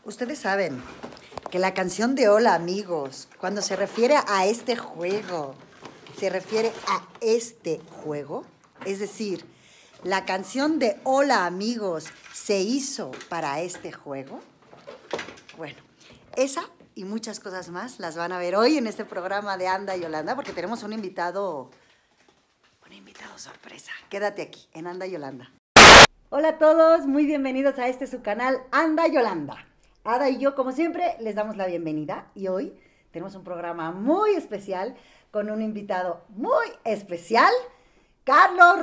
Ustedes saben que la canción de Hola Amigos, cuando se refiere a este juego, se refiere a este juego, es decir, la canción de Hola Amigos se hizo para este juego. Bueno, esa y muchas cosas más las van a ver hoy en este programa de Anda Yolanda, porque tenemos un invitado sorpresa. Quédate aquí en Anda Yolanda. Hola a todos, muy bienvenidos a su canal Anda Yolanda. Ada y yo, como siempre, les damos la bienvenida y hoy tenemos un programa muy especial con un invitado muy especial, Carlos,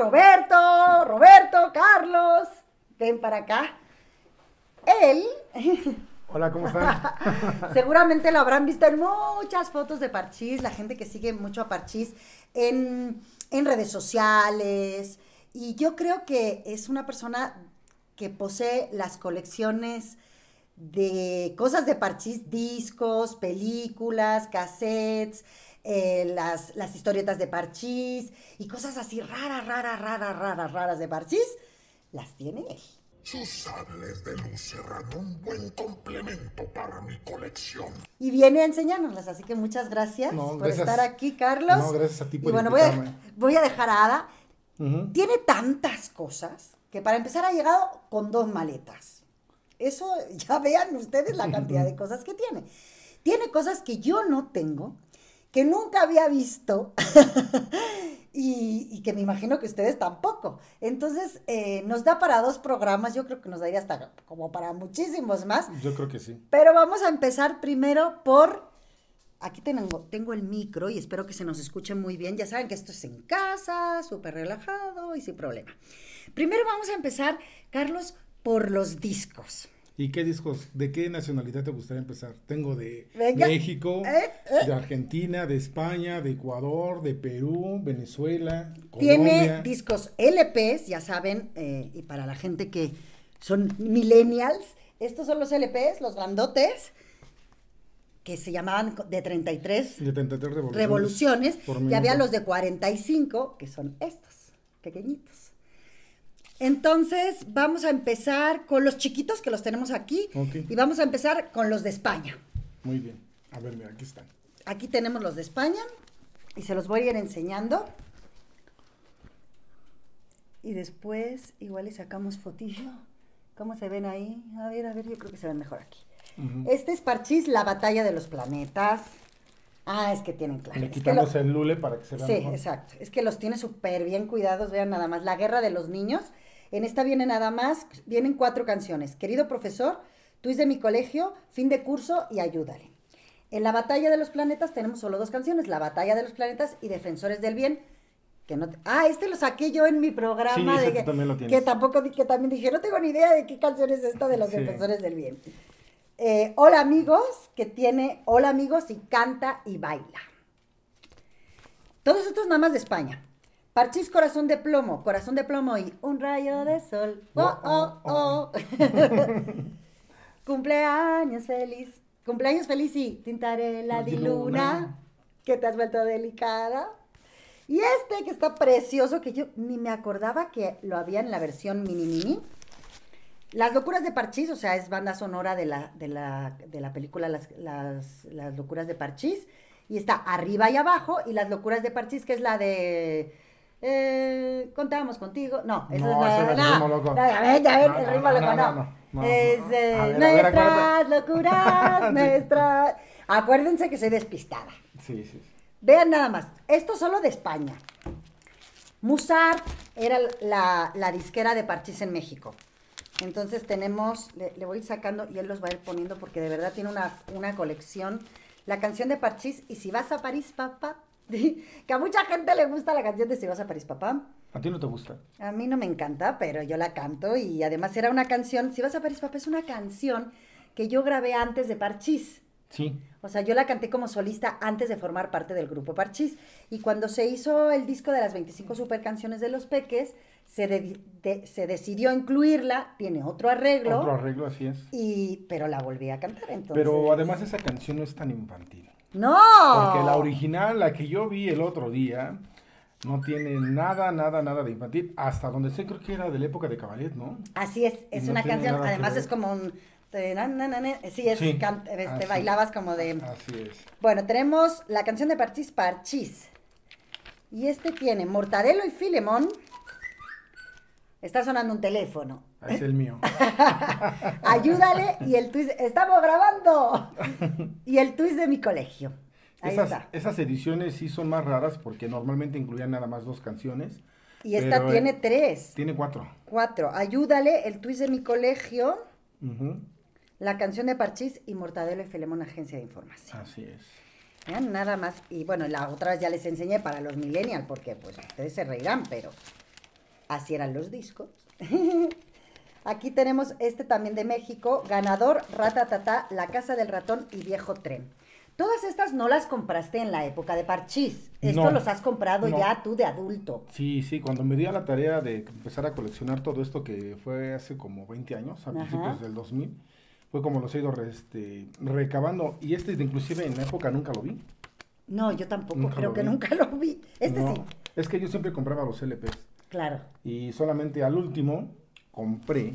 Carlos, ven para acá. Él... Hola, ¿cómo están? Seguramente lo habrán visto en muchas fotos de Parchís, la gente que sigue mucho a Parchís en redes sociales, y yo creo que es una persona que posee las colecciones de cosas de Parchís, discos, películas, cassettes, las historietas de Parchís y cosas así raras de Parchís, las tiene él. Sus sables de luz serán un buen complemento para mi colección. Y viene a enseñárnoslas, así que muchas gracias por estar aquí, Carlos. No, gracias a ti por invitarme. Voy a dejar a Ada. Tiene tantas cosas que para empezar ha llegado con 2 maletas. Eso, ya vean ustedes la cantidad de cosas que tiene. Tiene cosas que yo no tengo, que nunca había visto y que me imagino que ustedes tampoco. Entonces, nos da para 2 programas, yo creo que nos daría hasta como para muchísimos más. Yo creo que sí. Pero vamos a empezar primero por... Aquí tengo el micro y espero que se nos escuche muy bien. Ya saben que esto es en casa, súper relajado y sin problema. Primero vamos a empezar, Carlos, por los discos. ¿Y qué discos? ¿De qué nacionalidad te gustaría empezar? Tengo de México, de Argentina, de España, de Ecuador, de Perú, Venezuela, Colombia. Tiene discos LPs, ya saben, y para la gente que son millennials, estos son los LPs, los grandotes, que se llamaban de 33 revoluciones, y había los de 45, que son estos, pequeñitos. Entonces, vamos a empezar con los chiquitos, que los tenemos aquí, y vamos a empezar con los de España. Muy bien. A ver, mira, aquí están. Aquí tenemos los de España, y se los voy a ir enseñando. Y después, igual le sacamos fotillo. ¿Cómo se ven ahí? A ver, yo creo que se ven mejor aquí. Este es Parchís, La Batalla de los Planetas. Ah, es que tienen claro. Le quitamos el lule para que se vea mejor. Sí, exacto. Es que los tiene súper bien cuidados. Vean nada más. La Guerra de los Niños. En esta vienen 4 canciones. Querido profesor, tú es de mi colegio, fin de curso y ayúdale. En La Batalla de los Planetas tenemos solo 2 canciones. La Batalla de los Planetas y Defensores del Bien. Este lo saqué yo en mi programa. Sí, tú también lo tienes. Que también dije, no tengo ni idea de qué canción es esta de los Defensores del Bien. Hola Amigos, que tiene Hola Amigos y canta y baila. Todos estos nada más de España. Parchís, Corazón de Plomo y Un Rayo de Sol. Cumpleaños feliz y Tintarella di Luna, que te has vuelto delicada. Y este que está precioso, que yo ni me acordaba que lo había en la versión mini. Las locuras de Parchís, o sea, es banda sonora de la película Las locuras de Parchís. Y está Arriba y Abajo, y Las locuras de Parchís, que es la de... Contábamos contigo. No, esa es la... Ritmo Loco. Ya ven, el ritmo loco, no. Es nuestras locuras, nuestras... Acuérdense que soy despistada. Sí. Vean nada más, esto solo de España. Musart era la disquera de Parchís en México. Entonces tenemos, le voy a ir sacando y él los va a ir poniendo porque de verdad tiene una colección. La canción de Parchís y Si vas a París, papá. Que a mucha gente le gusta la canción de Si vas a París, papá. ¿A ti no te gusta? A mí no me encanta, pero yo la canto y además era una canción, Si vas a París, papá, es una canción que yo grabé antes de Parchís. Sí. O sea, yo la canté como solista antes de formar parte del grupo Parchís. Y cuando se hizo el disco de las 25 super canciones de Los Peques, se decidió incluirla, tiene otro arreglo. Otro arreglo, así es. Pero la volví a cantar, entonces. Pero además esa canción no es tan infantil. ¡No! Porque la original, la que yo vi el otro día, no tiene nada de infantil. Hasta donde sé, creo que era de la época de Cabaret, ¿no? Así es No una tiene canción, nada que además ver. es como un... Sí, bailabas como de... Así es. Bueno, tenemos la canción de Parchís, Parchís. Y tiene Mortadelo y Filemón. Está sonando un teléfono. Es el mío. Ayúdale y el twist. ¡Estamos grabando! Y el twist de mi colegio. Ahí está. Esas ediciones sí son más raras porque normalmente incluían nada más 2 canciones. Y esta tiene 3. Tiene 4. 4. Ayúdale, el twist de mi colegio. La canción de Parchís y Mortadelo y Filemón, Agencia de Información. Así es. Vean, nada más. Y bueno, la otra vez ya les enseñé para los millennials, porque pues ustedes se reirán, pero así eran los discos. Aquí tenemos también de México, ganador, Ratatata, La Casa del Ratón y Viejo Tren. Todas estas no las compraste en la época de Parchís. Esto los has comprado ya tú de adulto. Sí, cuando me di a la tarea de empezar a coleccionar todo esto, que fue hace como 20 años, a principios del 2000, fue como los he ido recabando. Y inclusive en la época nunca lo vi. No, yo tampoco, creo que nunca lo vi. Sí. Es que yo siempre compraba los LPs. Claro. Y solamente al último compré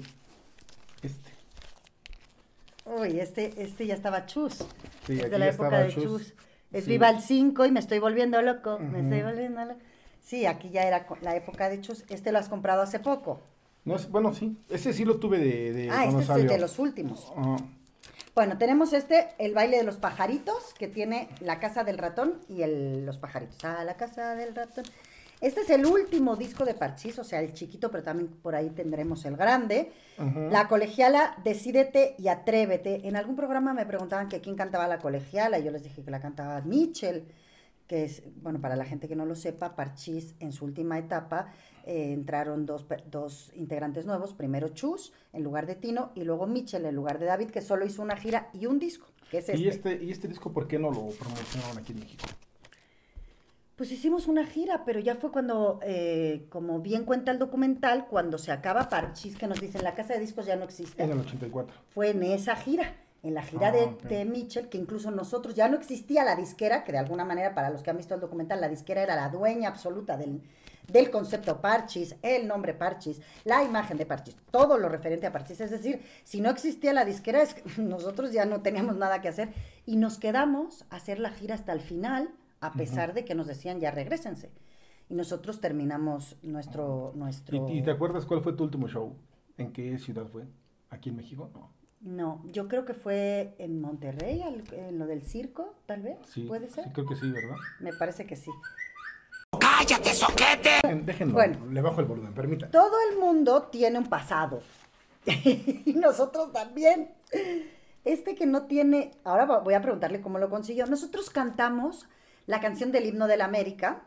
Uy, ya estaba chus. Sí, es de la época de chus. Es Viva el 5 y me estoy volviendo loco. Me estoy volviendo loco. Sí, aquí ya era la época de chus. Lo has comprado hace poco. No, bueno, sí. Ese sí lo tuve de cuando salió. Es de los últimos. Bueno, tenemos El baile de los pajaritos, que tiene La Casa del Ratón y los pajaritos. La Casa del Ratón. Este es el último disco de Parchís, o sea, el chiquito, pero también por ahí tendremos el grande. La colegiala, Decídete y Atrévete. En algún programa me preguntaban que quién cantaba la colegiala, y yo les dije que la cantaba Mitchell, que es, bueno, para la gente que no lo sepa, Parchís en su última etapa entraron dos integrantes nuevos, primero Chus en lugar de Tino, y luego Mitchell en lugar de David, que solo hizo una gira y un disco, que es ¿Y este disco por qué no lo promocionaron aquí en México? Pues hicimos una gira, pero ya fue cuando, como bien cuenta el documental, cuando se acaba Parchís, que nos dicen la casa de discos ya no existe. En el 84. Fue en esa gira, en la gira de Mitchell, que incluso nosotros, ya no existía la disquera, que de alguna manera, para los que han visto el documental, la disquera era la dueña absoluta del concepto Parchís, el nombre Parchís, la imagen de Parchís, todo lo referente a Parchís. Es decir, si no existía la disquera, nosotros ya no teníamos nada que hacer, y nos quedamos a hacer la gira hasta el final, a pesar de que nos decían ya regrésense. Y nosotros terminamos nuestro... ¿Y te acuerdas cuál fue tu último show? ¿En qué ciudad fue? ¿Aquí en México? No, yo creo que fue en Monterrey, en lo del circo, tal vez. Sí, ¿puede ser? Sí, creo que sí, ¿verdad? Me parece que sí. ¡Cállate, soquete! Déjenlo, le bajo el volumen, permítanme. Todo el mundo tiene un pasado. Y nosotros también. Que no tiene... Ahora voy a preguntarle cómo lo consiguió. Nosotros cantamos la canción del himno de la América,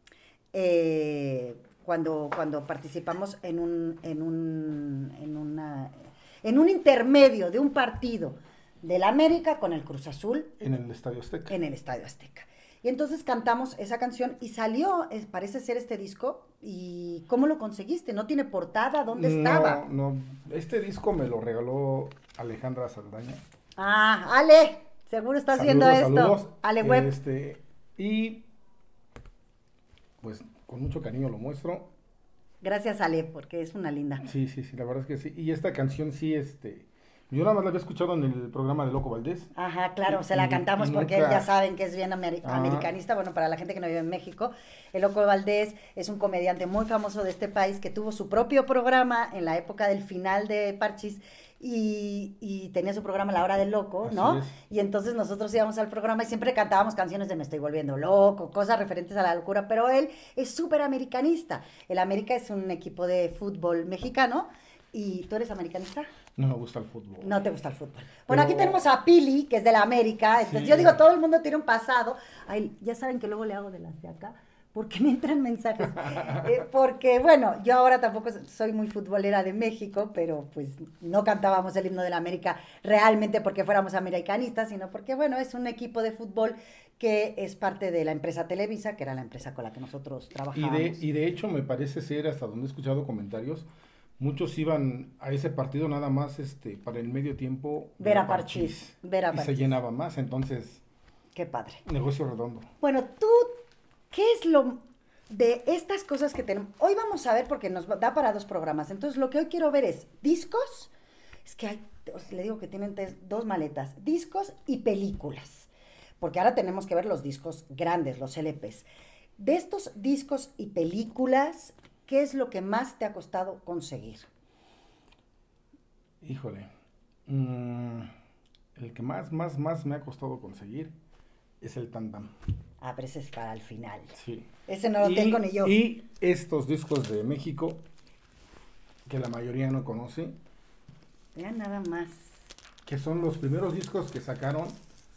cuando participamos en un intermedio de un partido de la América con el Cruz Azul. En el Estadio Azteca. En el Estadio Azteca. Y entonces cantamos esa canción y salió, parece ser este disco. ¿Y cómo lo conseguiste? ¿No tiene portada? ¿Dónde estaba? No, este disco me lo regaló Alejandra Saldaña. Ale, seguro estás viendo esto. Saludos. Ale Web. Y pues con mucho cariño lo muestro. Gracias, Ale, porque es una linda. Sí, la verdad es que sí. Y esta canción sí, yo nada más la había escuchado en el programa de Loco Valdés. Ajá, claro, se la cantamos porque ya saben que es bien americanista. Bueno, para la gente que no vive en México, el Loco Valdés es un comediante muy famoso de este país que tuvo su propio programa en la época del final de Parchís. Y tenía su programa La Hora del Loco, ¿no? Y entonces nosotros íbamos al programa y siempre cantábamos canciones de Me estoy volviendo loco, cosas referentes a la locura, pero él es súper americanista. El América es un equipo de fútbol mexicano. ¿Y tú eres americanista? No me gusta el fútbol. No te gusta el fútbol. Bueno, aquí tenemos a Pili, que es de la América. Entonces yo digo, todo el mundo tiene un pasado. Ay, ya saben que luego le hago de las de acá, porque me entran mensajes. Porque, bueno, yo ahora tampoco soy muy futbolera de México, pero pues no cantábamos el himno de la América realmente porque fuéramos americanistas, sino porque, bueno, es un equipo de fútbol que es parte de la empresa Televisa, que era la empresa con la que nosotros trabajábamos. Y de hecho, me parece ser, hasta donde he escuchado comentarios, muchos iban a ese partido nada más para el medio tiempo. Ver a Parchís. Y se llenaba más, entonces... Qué padre. Negocio redondo. Bueno, ¿qué es lo de estas cosas que tenemos? Hoy vamos a ver, porque nos da para 2 programas, entonces lo que hoy quiero ver es discos. Es que hay le digo que tienen dos maletas, discos y películas, porque ahora tenemos que ver los discos grandes, los LPs. De estos discos y películas, ¿qué es lo que más te ha costado conseguir? Híjole, el que más me ha costado conseguir es el Tantam. Ah, pero ese es para el final. Sí. Ese no lo tengo ni yo. Y estos discos de México, que la mayoría no conoce. Vean nada más. Que son los primeros discos que sacaron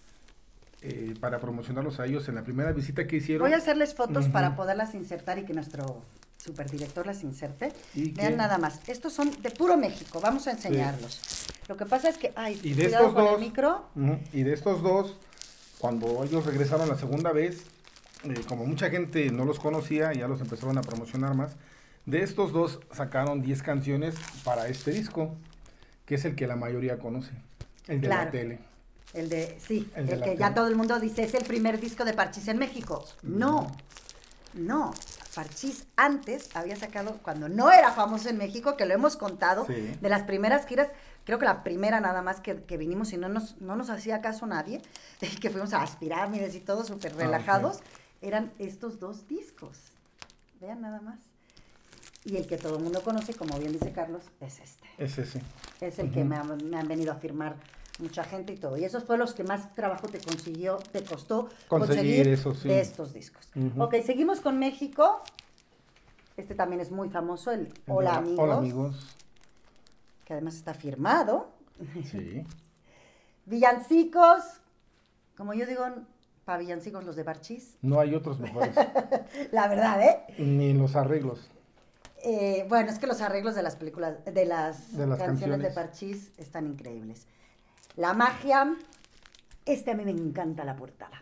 para promocionarlos a ellos en la primera visita que hicieron. Voy a hacerles fotos para poderlas insertar y que nuestro superdirector las inserte. Vean nada más. Estos son de puro México. Vamos a enseñarlos. Sí. Lo que pasa es que, y de cuidado estos con dos, el micro. Y de estos dos, cuando ellos regresaron la segunda vez, como mucha gente no los conocía, ya los empezaron a promocionar más. De estos dos sacaron 10 canciones para este disco, que es el que la mayoría conoce, el de la tele. El que ya todo el mundo dice, es el primer disco de Parchís en México. No, Parchís antes había sacado, cuando no era famoso en México, que lo hemos contado, de las primeras giras, creo que la primera nada más que vinimos y no nos hacía caso nadie, que fuimos a las pirámides y todo súper relajados, eran estos dos discos. Vean nada más. Y el que todo el mundo conoce, como bien dice Carlos, es este. Es ese. Es el que me han venido a firmar mucha gente y todo. Y esos fueron los que más trabajo te costó conseguir eso, sí. De estos discos. Ok, seguimos con México. Este también es muy famoso, el Hola Amigos. Hola Amigos. Que además está firmado. Sí. Villancicos. Como yo digo, para villancicos los de Parchís. No hay otros mejores. La verdad, ¿eh? Ni los arreglos. Bueno, es que los arreglos de las películas, de las canciones de Parchís están increíbles. La magia, a mí me encanta la portada.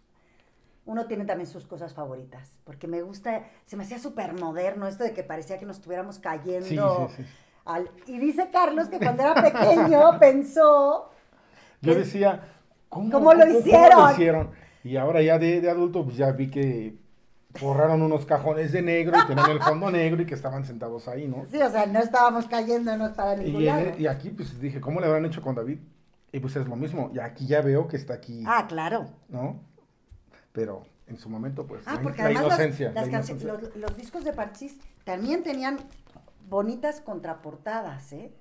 Uno tiene también sus cosas favoritas, porque me gusta, se me hacía súper moderno esto de que parecía que nos estuviéramos cayendo. Sí. Y dice Carlos que cuando era pequeño pensó... Yo decía, ¿Cómo lo hicieron? Y ahora ya de adulto, pues ya vi que forraron unos cajones de negro y tenían el fondo negro y que estaban sentados ahí, ¿no? Sí, o sea, no estábamos cayéndonos para ningún lado. Y aquí, pues dije, ¿cómo le habrán hecho con David? Y pues es lo mismo, y aquí ya veo que está aquí. Ah, claro. ¿No? Pero en su momento, pues, porque la además inocencia. Los discos de Parchís también tenían bonitas contraportadas, ¿eh?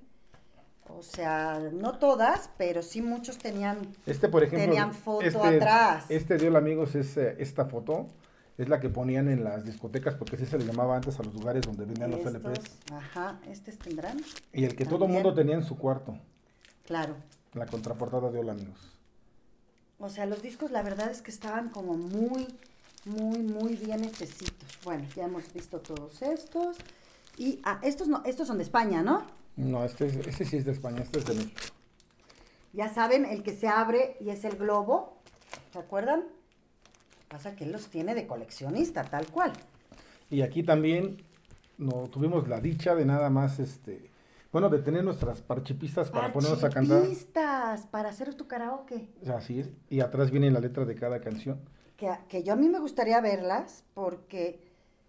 O sea, no todas, pero sí muchos tenían, por ejemplo, tenían foto atrás. De Hola Amigos es esta foto. Es la que ponían en las discotecas, porque así se le llamaba antes a los lugares donde vendían los LPs. Ajá, tendrán. Y el que todo el mundo tenía en su cuarto. Claro. La contraportada de Hola Amigos. O sea, los discos la verdad es que estaban como muy bien hechecitos. Bueno, ya hemos visto todos estos. Y estos son de España, ¿no? No, este sí es de España, este es de México. Ya saben, el que se abre y es el globo. ¿Se acuerdan? Pasa que él los tiene de coleccionista, tal cual. Y aquí también tuvimos la dicha de nada más, de tener nuestras parchipistas para ponernos a cantar. Parchipistas, para hacer tu karaoke. Así es, y atrás viene la letra de cada canción. Que yo a mí me gustaría verlas, porque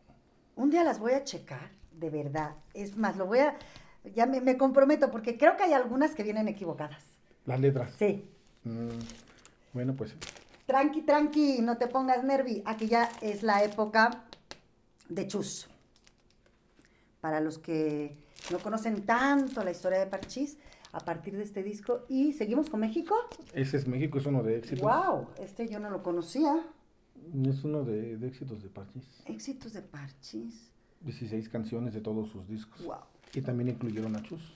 un día las voy a checar, de verdad. Es más, ya me comprometo, porque creo que hay algunas que vienen equivocadas. Las letras. Sí. Bueno, pues... Tranqui, no te pongas nervi. Aquí ya es la época de Chus. Para los que no conocen tanto la historia de Parchís, a partir de este disco. ¿Y seguimos con México? Ese es México, es uno de éxitos. ¡Wow! Yo no lo conocía. Es uno de éxitos de Parchís. Éxitos de Parchís. 16 canciones de todos sus discos. ¡Wow! Y también incluyeron a Chus.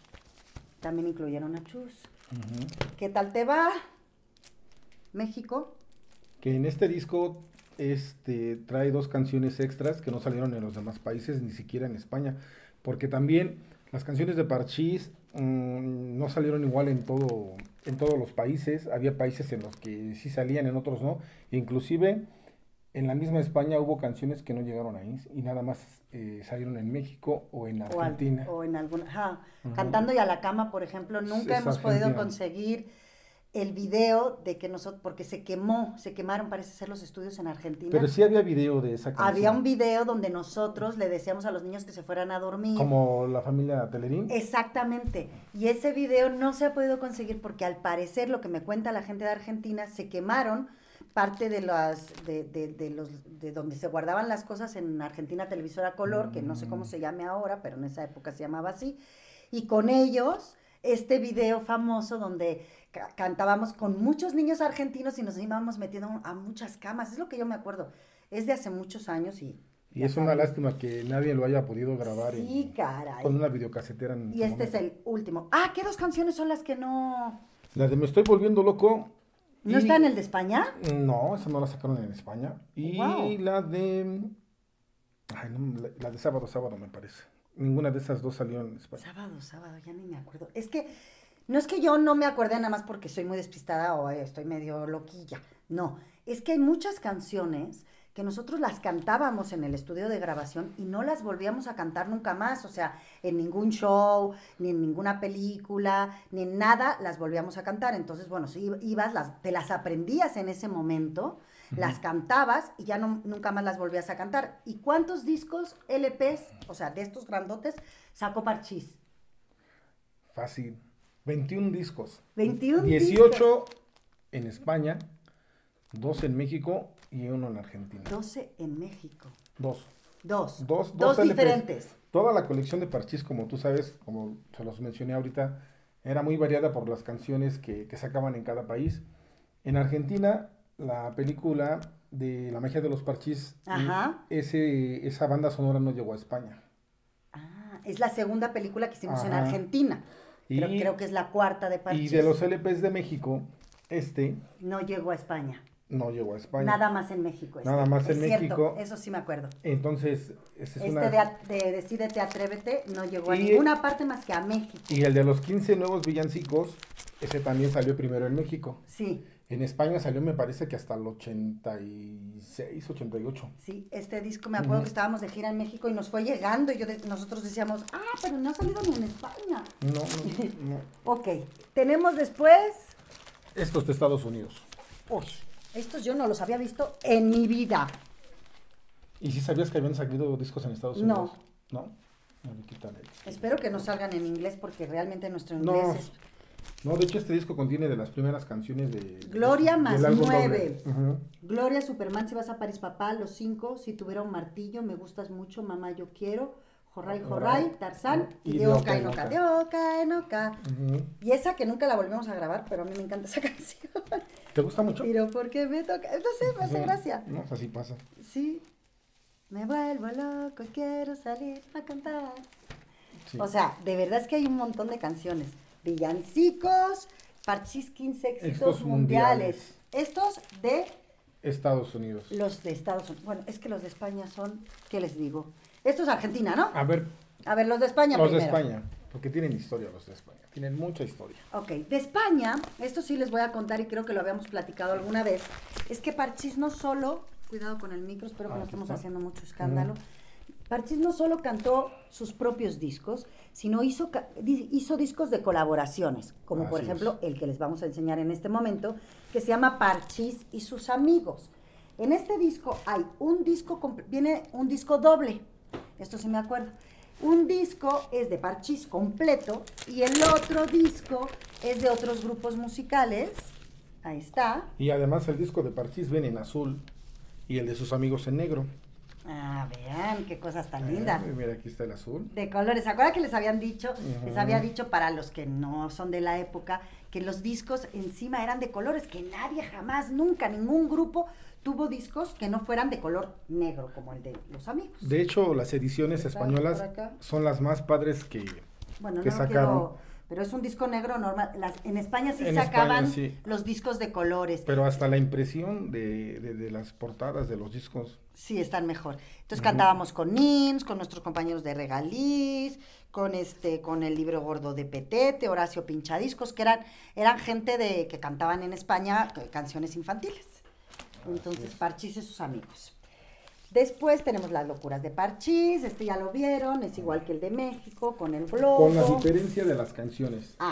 ¿Qué tal te va, México? Que en este disco trae 2 canciones extras que no salieron en los demás países, ni siquiera en España, porque también las canciones de Parchís no salieron igual en todos los países. Había países en los que sí salían, en otros no. Inclusive en la misma España hubo canciones que no llegaron ahí y nada más salieron en México o en Argentina. O en alguna... Cantando y a la cama, por ejemplo, nunca hemos podido conseguir el video de que nosotros, porque se quemaron, parece ser, los estudios en Argentina. Pero sí había video de esa canción. Había un video donde nosotros le decíamos a los niños que se fueran a dormir. Como la familia Telerín. Exactamente. Y ese video no se ha podido conseguir porque al parecer, lo que me cuenta la gente de Argentina, se quemaron parte de de donde se guardaban las cosas en Argentina Televisora Color, que no sé cómo se llame ahora, pero en esa época se llamaba así. Y con ellos, este video famoso donde cantábamos con muchos niños argentinos y nos íbamos metiendo a muchas camas. Es lo que yo me acuerdo. Es de hace muchos años y es una lástima que nadie lo haya podido grabar caray. con una videocasetera. Y este es el último. Ah, ¿qué dos canciones son las que no...? La de Me Estoy Volviendo Loco. ¿No está en el de España? No, esa no la sacaron en España. Y la de... Ay, no, la de Sábado, Sábado me parece. Ninguna de esas dos salió en España. Sábado, ya ni me acuerdo. Es que, no es que yo no me acuerde nada más porque soy muy despistada o estoy medio loquilla. No, es que hay muchas canciones que nosotros las cantábamos en el estudio de grabación y no las volvíamos a cantar nunca más. O sea, en ningún show, ni en ninguna película, ni en nada las volvíamos a cantar. Entonces, bueno, si ibas, te las aprendías en ese momento, las cantabas y ya nunca más las volvías a cantar. ¿Y cuántos discos, LPs, o sea, de estos grandotes, sacó Parchís? Fácil. 21 discos. 21 18 discos. En España, 2 en México y 1 en Argentina. 12 en México. Dos Dos LPs. diferentes. Toda la colección de Parchís, como tú sabes, como se los mencioné ahorita, era muy variada por las canciones que sacaban en cada país. En Argentina, la película de La Magia de los Parchís, esa banda sonora no llegó a España. Ah, es la segunda película que hicimos en Ajá. Argentina. Pero creo que es la cuarta de Parchís. Y de los LPs de México, no llegó a España. no llegó a España. Nada más en México. Nada más en cierto, México. eso sí me acuerdo. Entonces, ese es de Decídete, Atrévete no llegó a ninguna parte más que a México. Y el de los 15 nuevos villancicos, ese también salió primero en México. Sí. En España salió, me parece que hasta el 86, 88. Sí, este disco me acuerdo que estábamos de gira en México y nos fue llegando y nosotros decíamos, pero no ha salido ni en España. No. Ok, tenemos después... Estos de Estados Unidos. Uy, estos yo no los había visto en mi vida. ¿Y si sabías que habían salido discos en Estados Unidos? No. Espero que no salgan en inglés porque realmente nuestro inglés es... No, de hecho este disco contiene de las primeras canciones de... Gloria más del álbum 9. doble. Gloria, Superman, Si vas a París, papá, Los 5, Si tuviera un martillo, Me gustas mucho, Mamá, yo quiero, Jorray, Tarzán y De Oca en Oca. De Oca en Oca. Y esa que nunca la volvemos a grabar, pero a mí me encanta esa canción. ¿Te gusta mucho? Pero porque me toca, no sé, me hace gracia. No, así pasa. Sí. Me vuelvo loco, quiero salir a cantar. Sí. O sea, de verdad es que hay un montón de canciones. Villancicos, Parchís 15 éxitos mundiales. Estos de... Estados Unidos. Los de Estados Unidos. Bueno, es que los de España son... ¿Qué les digo? Esto es Argentina, ¿no? A ver, los de España los primero. de España, porque tienen historia los de España. Tienen mucha historia. Ok, de España, esto sí les voy a contar y creo que lo habíamos platicado alguna vez. Es que Parchís no solo... Cuidado con el micro, espero que no estemos haciendo mucho escándalo. Parchís no solo cantó sus propios discos, sino hizo discos de colaboraciones, como por ejemplo el que les vamos a enseñar en este momento, que se llama Parchís y sus amigos. En este disco hay viene un disco doble, esto sí me acuerdo. Un disco es de Parchís completo y el otro disco es de otros grupos musicales. Ahí está. Y además el disco de Parchís viene en azul y el de sus amigos en negro. Ah, vean, qué cosas tan lindas. Mira, aquí está el azul. De colores. ¿Se acuerdan que les habían dicho? Les había dicho, para los que no son de la época, que los discos encima eran de colores, que nadie jamás, nunca, ningún grupo tuvo discos que no fueran de color negro, como el de los amigos. De hecho, las ediciones españolas son las más padres que sacaron. Pero es un disco negro normal. En España sí sacaban los discos de colores. Pero hasta la impresión de las portadas de los discos. Sí, están mejor. Entonces cantábamos con NIMS, con nuestros compañeros de Regaliz, con el libro gordo de Petete, Horacio Pinchadiscos, que eran gente que cantaban en España canciones infantiles. Entonces, Parchís y sus amigos. Después tenemos Las locuras de Parchís, ya lo vieron, es igual que el de México, con el globo. Con la diferencia de las canciones.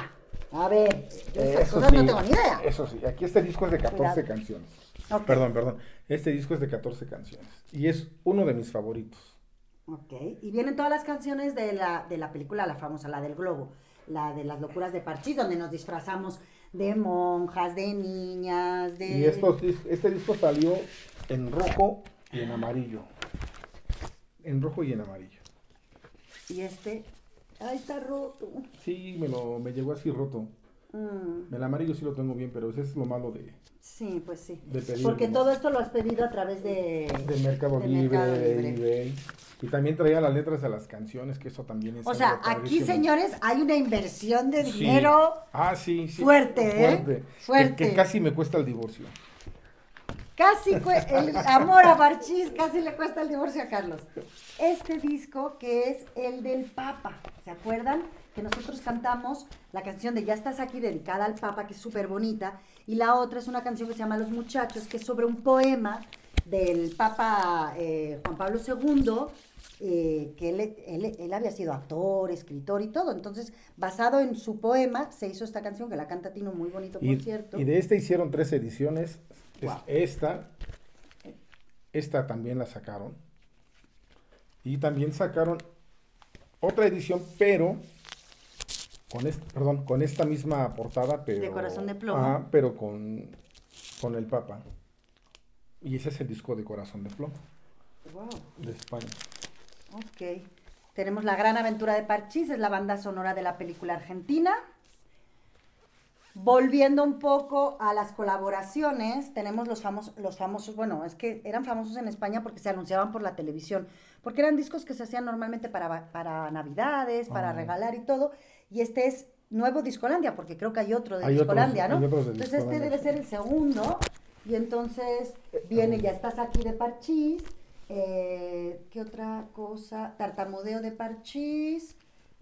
A ver, yo esas Eso cosas no sí, tengo ni idea. Eso sí, aquí este disco es de 14 Cuidado. canciones. Ok. Perdón. Este disco es de 14 canciones. Y es uno de mis favoritos. Ok, y vienen todas las canciones de la película, la famosa, la del globo, la de las locuras de Parchís, donde nos disfrazamos de monjas, de niñas, de... Y este disco salió en rojo y en amarillo. En rojo y en amarillo. Y este, ay, está roto. Sí, me llegó así roto. El amarillo sí lo tengo bien, pero ese es lo malo Sí, pues sí. de pedir. Porque todo esto lo has pedido a través de Mercado Libre, Mercado de Libre. eBay. Y también traía las letras de las canciones, que eso también es O sea, algo aquí, padrísimo. señores, hay una inversión de Sí. dinero Sí. fuerte, ¿eh? Fuerte. Que casi me cuesta el divorcio. Casi el amor a Parchís casi le cuesta el divorcio a Carlos. Este disco que es el del Papa, ¿se acuerdan? Que nosotros cantamos la canción de Ya estás aquí dedicada al Papa, que es súper bonita, y la otra es una canción que se llama Los Muchachos, que es sobre un poema del Papa Juan Pablo II, que él había sido actor, escritor y todo, entonces basado en su poema se hizo esta canción que la canta Tino, muy bonito por cierto. Y de esta hicieron 3 ediciones. Wow. Esta también la sacaron. Y también sacaron otra edición, pero con esta misma portada, pero... De Corazón de Plomo. Pero con el Papa. Y ese es el disco de Corazón de Plomo. Wow. De España. Ok. Tenemos La Gran Aventura de Parchís, es la banda sonora de la película argentina. Volviendo un poco a las colaboraciones, tenemos los famosos, bueno, es que eran famosos en España porque se anunciaban por la televisión, porque eran discos que se hacían normalmente para Navidades, para regalar y todo, y este es nuevo Discolandia, porque creo que hay otro de Discolandia, ¿no? hay otros de Entonces este debe ser el segundo, y entonces viene Ya estás aquí de Parchís, ¿qué otra cosa? Tartamudeo de Parchís,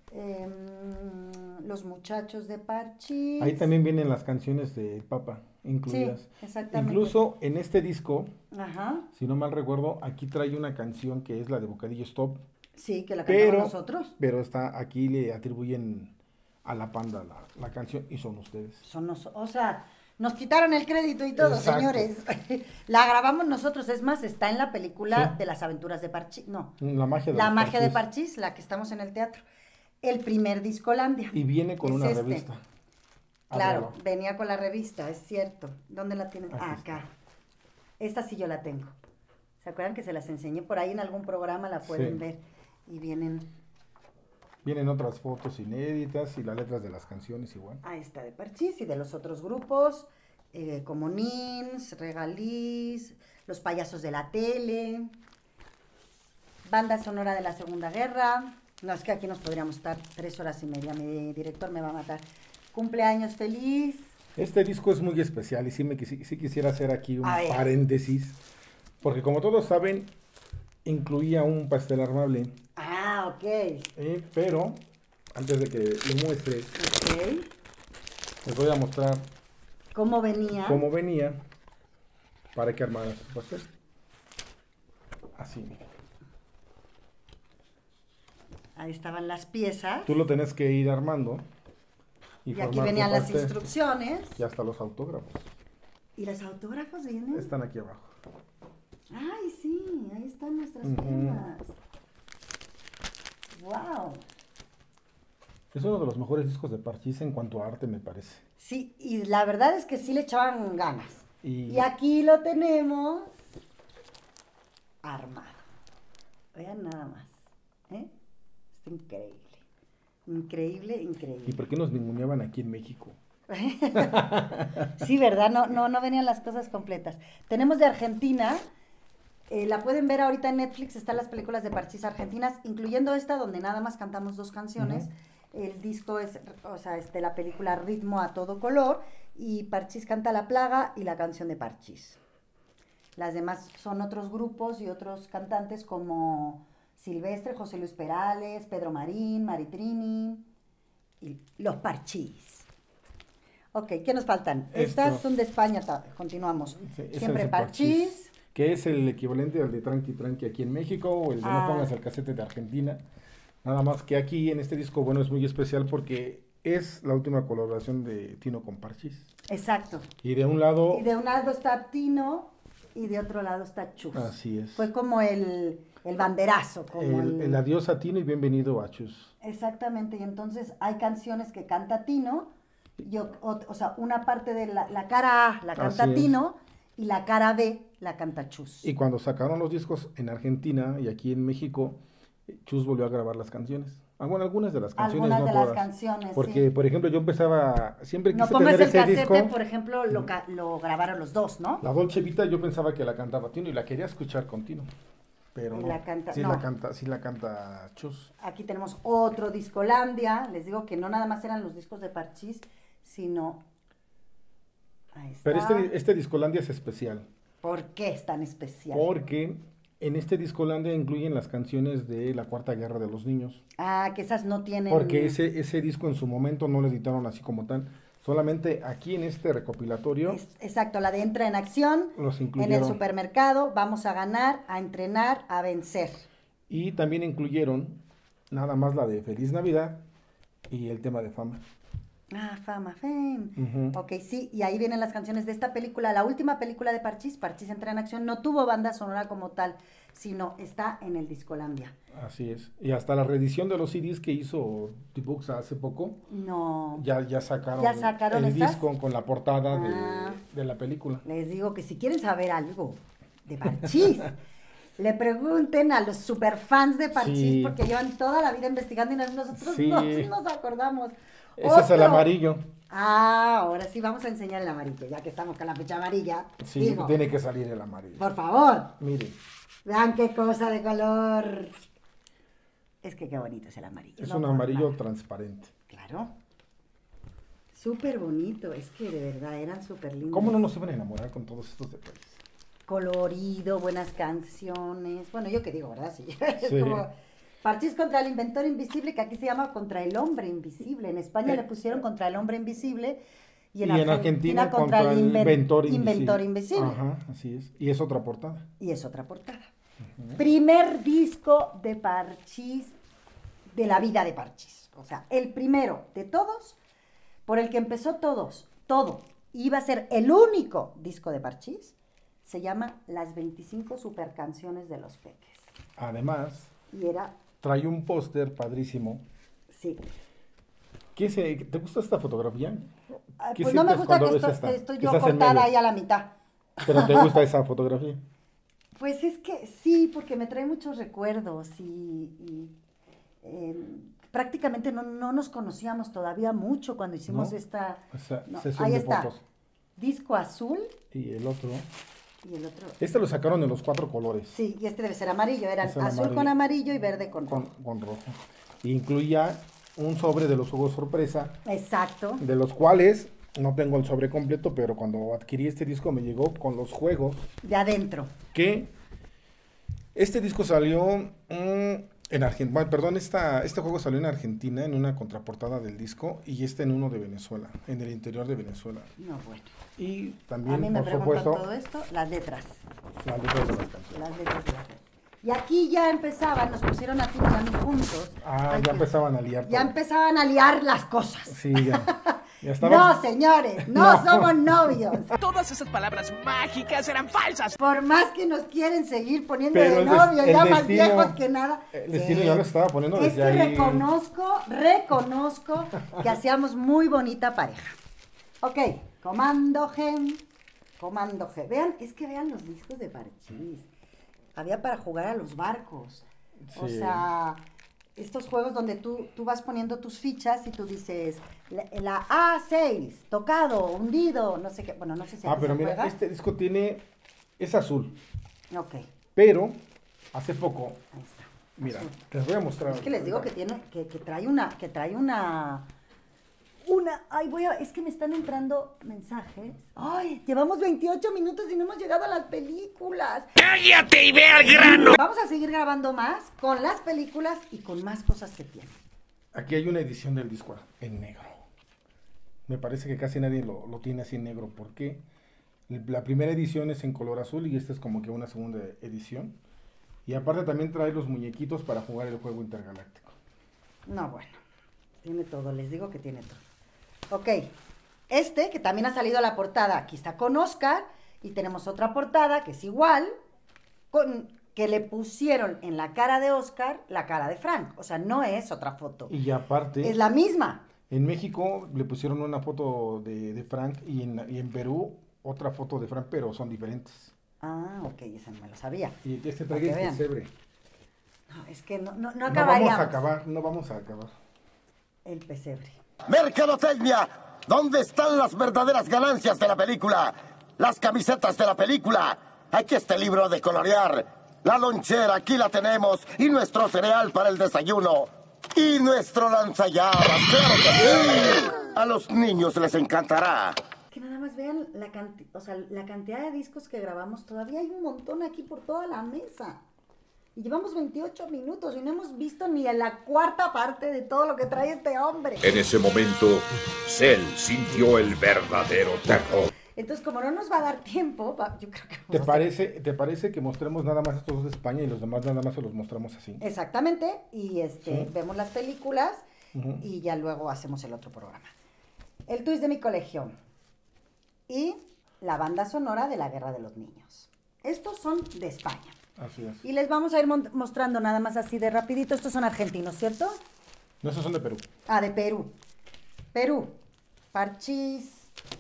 Los Muchachos de Parchís. Ahí también vienen las canciones de Papa incluidas. Sí, exactamente. Incluso en este disco, Ajá. si no mal recuerdo, aquí trae una canción que es la de Bocadillo Stop. Sí, que la cantamos Pero, nosotros. pero aquí le atribuyen a la Panda la canción y son ustedes. O sea, nos quitaron el crédito y todo, Exacto. señores. La grabamos nosotros, es más, está en la película Sí. de las aventuras de Parchís. No, La magia de La los magia de Parchís. Parchís, la que estamos en el teatro. El primer Discolandia. Y viene con Es una este. revista. Claro, Ábralo. venía con la revista, es cierto. ¿Dónde la tienen? Aquí Acá. Esta sí yo la tengo. ¿Se acuerdan que se las enseñé por ahí en algún programa? La pueden Sí. ver. Y vienen... Vienen otras fotos inéditas y las letras de las canciones igual. Ahí está de Parchís y de los otros grupos, como Nins, Regaliz, Los Payasos de la Tele, Banda Sonora de la Segunda Guerra. No, es que aquí nos podríamos estar 3 horas y media, mi director me va a matar. Cumpleaños feliz. Este disco es muy especial y sí quisiera hacer aquí un A ver. paréntesis, porque como todos saben, incluía un pastel armable, Ah, ok. pero antes de que lo muestre, Ok. les voy a mostrar ¿Cómo venía? cómo venía para que armaras tu pastel. Así, mira. Ahí estaban las piezas. Tú lo tenés que ir armando Y aquí formar tu venían las pastel. instrucciones. Y hasta los autógrafos. ¿Y los autógrafos vienen? Están aquí abajo. Ay, sí, ahí están nuestras Ujú. firmas. Wow. Es uno de los mejores discos de Parchís en cuanto a arte, me parece. Sí, y la verdad es que sí le echaban ganas. Y Y aquí lo tenemos armado. Vean nada más. ¿Eh? Está increíble. Increíble, ¿Y increíble. por qué nos ninguneaban aquí en México? Sí, ¿verdad? No venían las cosas completas. Tenemos de Argentina, la pueden ver ahorita en Netflix, están las películas de Parchís argentinas, incluyendo esta donde nada más cantamos 2 canciones. El disco es, o sea, es de la película Ritmo a todo color, y Parchís canta La Plaga y la canción de Parchís. Las demás son otros grupos y otros cantantes como Silvestre, José Luis Perales, Pedro Marín, Maritrini y los Parchís. Ok, ¿qué nos faltan? Estas Esto. son de España, continuamos. Sí, ese Siempre es el Parchís. Que es el equivalente al de Tranqui Tranqui aquí en México, o el de No pongas el casete de Argentina. Nada más que aquí en este disco, bueno, es muy especial porque es la última colaboración de Tino con Parchís. Exacto. Y de un lado... Y de un lado está Tino y de otro lado está Chus. Así es. Fue como el banderazo. Como el adiós a Tino y bienvenido a Chus. Exactamente, y entonces hay canciones que canta Tino, o sea, una parte de la cara A la canta Así es. Tino y la cara B la canta Chus. Y cuando sacaron los discos en Argentina y aquí en México, Chus volvió a grabar las canciones. Ah, bueno, algunas de las canciones, Algunas no de todas. las canciones, Porque, sí. por ejemplo, yo empezaba, siempre No quise como es tener el ese casete, disco. por ejemplo, lo grabaron los dos, ¿no? La Dolce Vita yo pensaba que la cantaba Tino y la quería escuchar con Tino. Pero Y no, la canta- sí, no. sí la canta Chus. Aquí tenemos otro Discolandia, les digo que no nada más eran los discos de Parchís, sino... Ahí está. Pero este Discolandia es especial. ¿Por qué es tan especial? Porque en este Discolandia incluyen las canciones de la Cuarta Guerra de los Niños. Ah, que esas no tienen... Porque ese disco en su momento no lo editaron así como tal. Solamente aquí en este recopilatorio Exacto, la de Entra en Acción, los en incluyeron. el supermercado, vamos a ganar, a entrenar, a vencer. Y también incluyeron nada más la de Feliz Navidad y el tema de Fama. Ah, Fama, Fame. Ujú. Ok, sí, y ahí vienen las canciones de esta película, la última película de Parchís, Parchís Entra en Acción, no tuvo banda sonora como tal, sino está en el Discolandia. Así es. Y hasta la reedición de los CDs que hizo T-Books hace poco, No, ya sacaron, ¿Ya sacaron el estas? disco con la portada Ah. de la película. les digo que si quieren saber algo de Parchís, le pregunten a los superfans de Parchís, Sí. porque llevan toda la vida investigando y nosotros Sí. no nos acordamos. Ese es el Otro. amarillo. Ah, ahora sí vamos a enseñar el amarillo, ya que estamos con la fecha amarilla. Sí, Digo, tiene que salir el amarillo. por favor, Mire, vean qué cosa de color. Es que qué bonito es el amarillo. es no un por amarillo nada. transparente. Claro. Súper bonito, es que de verdad eran súper lindos. ¿Cómo no nos iban a enamorar con todos estos detalles? Colorido, buenas canciones. Bueno, yo qué digo, ¿verdad? Sí. Es Sí. como Parchís contra el inventor invisible, que aquí se llama contra el hombre invisible. En España le pusieron contra el hombre invisible y en Argentina contra el inventor invisible. Ajá, así es. Y es otra portada. Y es otra portada. Primer disco de Parchís, de la vida de Parchís. O sea, el primero de todos, por el que empezó todo. Iba a ser el único disco de Parchís. Se llama Las 25 super canciones de los Peques. Además, Y era, trae un póster padrísimo. sí. ¿Te gusta esta fotografía? ¿Qué Pues no me sientes gusta cuando que ves esta? estoy Que yo estás en cortada medio. ahí a la mitad. Pero te gusta esa fotografía. Pues es que sí, porque me trae muchos recuerdos y, prácticamente no nos conocíamos todavía mucho cuando hicimos ¿No? esta Esa no, sesión ahí de está. fotos. Disco azul Y el otro. y el otro. Este lo sacaron en los 4 colores. Sí, y este debe ser amarillo. Eran Es el azul amarillo. con amarillo y verde con rojo. Con rojo. Incluía un sobre de los juegos sorpresa, Exacto. de los cuales no tengo el sobre completo, pero cuando adquirí este disco me llegó con los juegos De adentro. que este disco salió en Argentina, bueno, perdón, este juego salió en Argentina en una contraportada del disco y este en uno de Venezuela, en el interior de Venezuela. No, bueno. Y A también, mí me por preguntan supuesto, todo esto, las letras. las letras de las canciones. Las letras de las letras. Y aquí ya empezaban, nos pusieron a ti y a mí juntos. Ah, Ay, ya que- empezaban a liar Ya todo. empezaban a liar las cosas. Sí, ya estaban. No, señores, no somos novios. Todas esas palabras mágicas eran falsas. Por más que nos quieren seguir poniendo Pero de el novios, el ya más destino- viejos que nada. El destino Sí. ya lo estaba poniendo Es desde que ahí. reconozco que hacíamos muy bonita pareja. Ok, Comando G. Vean, es que vean los discos de Parchís. Había para jugar a los barcos. O Sí. sea, estos juegos donde tú vas poniendo tus fichas y tú dices, la A6, tocado, hundido, no sé qué. Bueno, no sé si Ah, aquí pero se mira, juega. este disco es azul, Ok, pero hace poco, ahí está. mira, Azul. les voy a mostrar. Es que les digo que trae una, ay, es que me están entrando mensajes. Ay, llevamos 28 minutos y no hemos llegado a las películas. ¡Cállate y ve al grano! Vamos a seguir grabando más con las películas y con más cosas que tienen. Aquí hay una edición del disco en negro. Me parece que casi nadie lo tiene así en negro. ¿Por qué? La primera edición es en color azul y esta es como que una segunda edición. Y aparte también trae los muñequitos para jugar el juego intergaláctico. No, bueno. Tiene todo, les digo que tiene todo. Ok, que también ha salido a la portada, aquí está con Oscar, y tenemos otra portada que es igual, que le pusieron en la cara de Oscar la cara de Frank. O sea, no es otra foto. Y aparte, Es la misma. en México le pusieron una foto de Frank y en Perú otra foto de Frank, pero son diferentes. Ah, ok, esa no me lo sabía. Y este Para trae que el vean. pesebre. No, es que no No acabaríamos. no vamos a acabar. El pesebre. Mercadotecnia, ¿dónde están las verdaderas ganancias de la película? Las camisetas de la película. Aquí está el libro de colorear. La lonchera, aquí la tenemos. Y nuestro cereal para el desayuno. Y nuestro lanzallamas, claro que sí. A los niños les encantará. Que nada más vean la cantidad de discos que grabamos. Todavía hay un montón aquí por toda la mesa. Y llevamos 28 minutos y no hemos visto ni la cuarta parte de todo lo que trae este hombre. En ese momento, Cell sintió el verdadero terror. Entonces, como no nos va a dar tiempo, yo creo que ¿Te vamos a hacer... ¿Te parece que mostremos nada más estos dos de España y los demás nada más se los mostramos así? Exactamente, y Sí. vemos las películas Ujú. y ya luego hacemos el otro programa. El twist de mi colegio y la banda sonora de La Guerra de los Niños. Estos son de España. Así es. Y les vamos a ir mostrando nada más así de rapidito. Estos son argentinos, ¿cierto? No, esos son de Perú. Ah, de Perú. Perú. Parchís.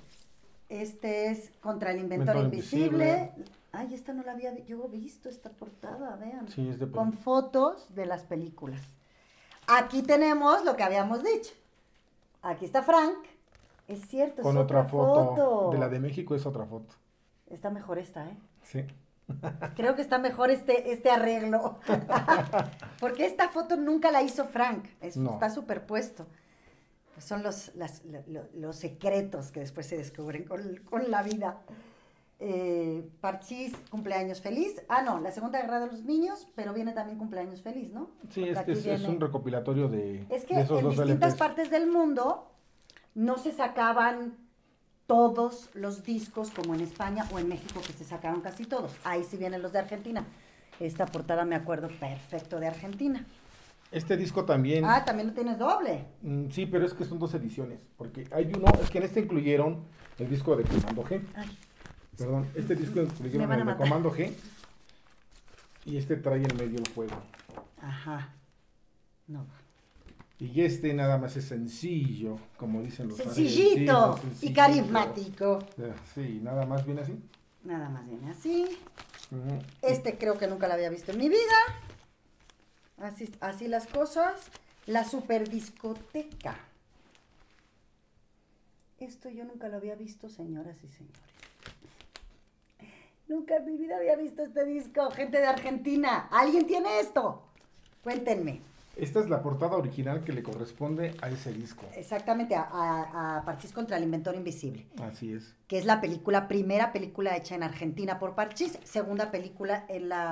Este es Contra el Inventor Inventor Invisible. Ay, esta no la había yo visto, esta portada, vean. Sí, es de Perú. Con fotos de las películas. Aquí tenemos lo que habíamos dicho. Aquí está Frank. Es cierto, Con es otra foto. foto. De la de México es otra foto. Está mejor esta, ¿eh? Sí. Creo que está mejor este arreglo. Porque esta foto nunca la hizo Frank. No. Está superpuesto. Pues son los secretos que después se descubren con la vida. Parchís, cumpleaños feliz. Ah, no, la Segunda Guerra de los Niños, pero viene también cumpleaños feliz, ¿no? Sí, Porque aquí es viene- un recopilatorio de Es que de esos en dos distintas LPs. partes del mundo no se sacaban todos los discos como en España o en México, que se sacaron casi todos. Ahí sí vienen los de Argentina. Esta portada me acuerdo perfecto de Argentina. Este disco también. Ah, también lo tienes doble. Sí, pero es que son dos ediciones. Porque hay uno, es que en este incluyeron el disco de Comando G. Ay, Perdón, este disco Me incluyeron van a el de matar. Comando G. Y este trae en medio el juego. ajá. No. Y este nada más es sencillo, como dicen los Sencillito argentinos, y sencillito. carismático. Sí, nada más viene así. Nada más viene así. Ujú. Este creo que nunca lo había visto en mi vida. Así las cosas. La superdiscoteca. Esto yo nunca lo había visto, señoras y señores. Nunca en mi vida había visto este disco. Gente de Argentina. ¿Alguien tiene esto? Cuéntenme. Esta es la portada original que le corresponde a ese disco. Exactamente, a Parchís contra el Inventor Invisible. Así es. Que es la primera película hecha en Argentina por Parchís, segunda película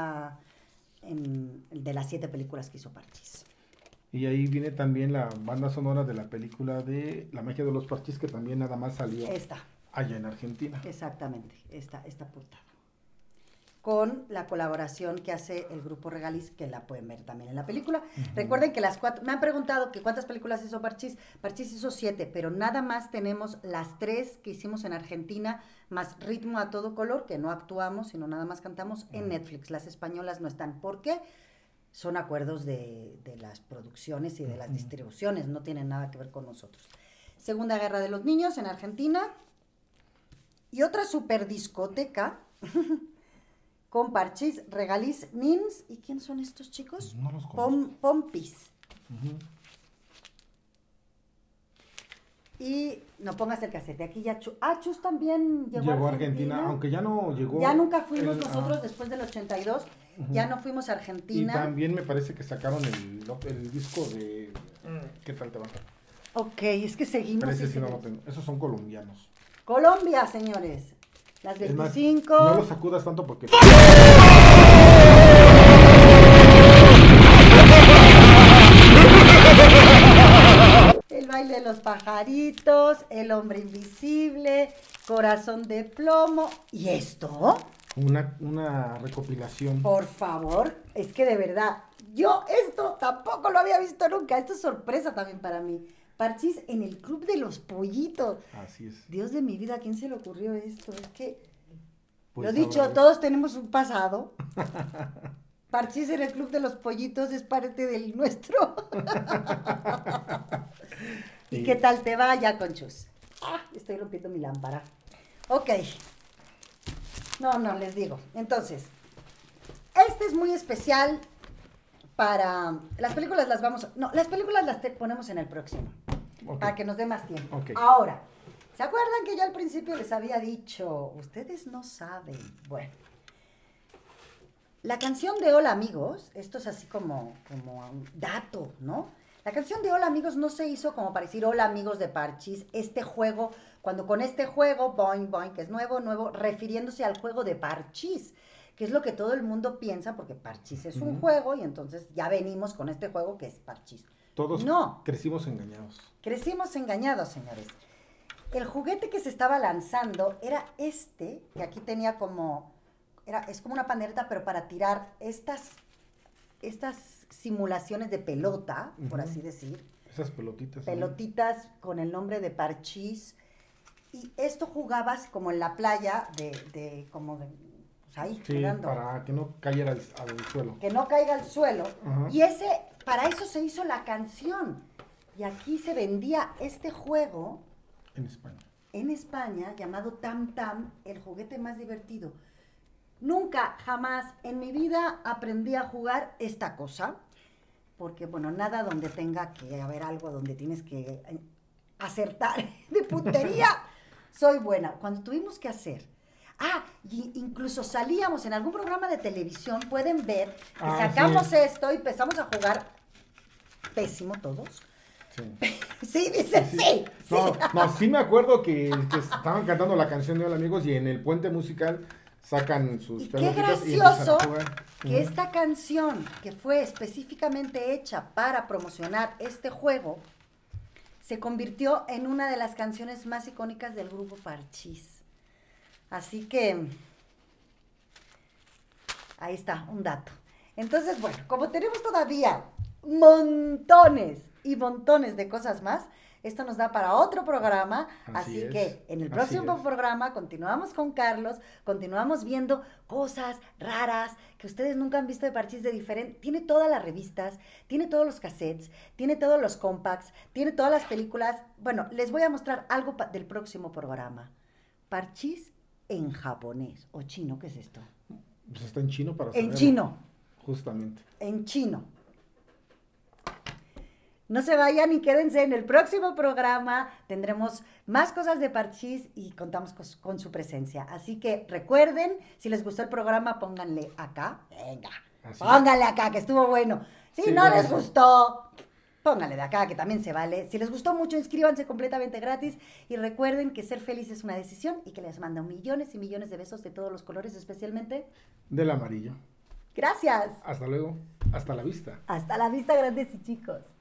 de las 7 películas que hizo Parchís. Y ahí viene también la banda sonora de la película de La magia de los parchís, que también nada más salió Esta, allá en Argentina. exactamente, esta portada. Con la colaboración que hace el grupo Regalis, que la pueden ver también en la película. Recuerden que las 4, me han preguntado que cuántas películas hizo Parchís. Parchís hizo 7, pero nada más tenemos las 3 que hicimos en Argentina, más Ritmo a todo color, que no actuamos, sino nada más cantamos en Netflix. Las españolas no están. ¿Por qué? Son acuerdos de las producciones y de las distribuciones, no tienen nada que ver con nosotros. Segunda Guerra de los Niños en Argentina. Y otra super discoteca con Parchís, Regalis, Nins. ¿Y quién son estos chicos? No los conozco. Pompis. Ujú. Y no pongas el casete, aquí ya Chus también Llegó a Argentina, aunque ya no llegó. Ya nunca fuimos el- nosotros después del 82, ya no fuimos a Y Argentina. también me parece que sacaron el disco de... ¿Qué tal te va? Ok, es que seguimos. Pero ese y sí no lo seguimos. tengo. Esos son colombianos. Colombia, señores. Las Es más, 25. no los sacudas tanto porque... El baile de los pajaritos, el hombre invisible, corazón de plomo. ¿Y esto? Una recopilación. Por favor, es que de verdad, yo esto tampoco lo había visto nunca. Esto es sorpresa también para mí. Parchís en el Club de los Pollitos. Así es. Dios de mi vida, ¿a quién se le ocurrió esto? Es que, Pues lo dicho, ahora- todos tenemos un pasado. Parchís en el Club de los Pollitos es parte del nuestro. ¿Y qué tal te va ya, Conchus? Ah, estoy rompiendo mi lámpara. Ok. No, les digo. Entonces, este es muy especial para... Las películas las vamos... No, las películas las ponemos en el próximo. Ok. Para que nos dé más tiempo. Ok. Ahora, ¿se acuerdan que yo al principio les había dicho, ustedes no saben? Bueno, la canción de Hola Amigos, esto es así como un dato, ¿no? La canción de Hola Amigos no se hizo como para decir Hola Amigos de Parchís, este juego, cuando con este juego, boing, boing, que es nuevo, refiriéndose al juego de Parchís, que es lo que todo el mundo piensa, porque Parchís es un juego y entonces ya venimos con este juego que es Parchís. Todos No. crecimos engañados. Crecimos engañados, señores. El juguete que se estaba lanzando era este, que aquí tenía como, es como una pandereta, pero para tirar estas simulaciones de pelota, por así decir. Esas pelotitas. ¿no? Pelotitas con el nombre de Parchís. Y esto jugabas como en la playa pues ahí, Sí, jugando. para que no cayera al suelo. Que no caiga al suelo. Ajá. Y para eso se hizo la canción. Y aquí se vendía este juego En España. en España llamado Tam Tam, el juguete más divertido. Nunca, jamás en mi vida aprendí a jugar esta cosa, porque bueno, nada donde tenga que haber algo donde tienes que acertar de puntería, soy buena. Cuando tuvimos que hacer, y incluso salíamos en algún programa de televisión, pueden ver que sacamos sí. esto y empezamos a jugar pésimo todos. Sí. Sí, dice sí. No, sí me acuerdo que estaban cantando la canción de Hola Amigos y en el puente musical sacan sus Y qué pelotitas y empiezan gracioso a jugar. que esta canción, que fue específicamente hecha para promocionar este juego, se convirtió en una de las canciones más icónicas del grupo Parchís. Así que, ahí está, un dato. Entonces, bueno, como tenemos todavía montones y montones de cosas más, esto nos da para otro programa, Así así es, que en el así próximo es. programa continuamos con Carlos, continuamos viendo cosas raras que ustedes nunca han visto de Parchís de diferente. Tiene todas las revistas, tiene todos los cassettes, tiene todos los compacts, tiene todas las películas. Bueno, les voy a mostrar algo del próximo programa. Parchís en japonés o chino, ¿qué es esto? Pues está en chino para En saberlo. chino. Justamente. En chino. No se vayan y quédense en el próximo programa. Tendremos más cosas de Parchís y contamos con su presencia. Así que recuerden, si les gustó el programa, pónganle acá. Venga, Así pónganle acá, que estuvo bueno. Si Sí, no les gracias. gustó, pónganle de acá, que también se vale. Si les gustó mucho, inscríbanse completamente gratis. Y recuerden que ser feliz es una decisión y que les mando millones y millones de besos de todos los colores, especialmente. Del amarillo. Gracias. Hasta luego. Hasta la vista. Hasta la vista, grandes y chicos.